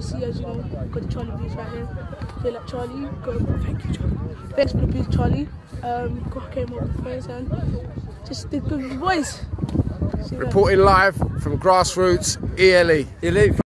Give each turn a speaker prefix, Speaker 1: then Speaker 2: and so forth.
Speaker 1: obviously, as you know, got the Charlie Blues right here. Feel like Charlie, go. Thank you, Charlie. Thanks for the boost, Charlie. Came up with friends and just did good with the boys.
Speaker 2: Reporting live from Grassroots ELE.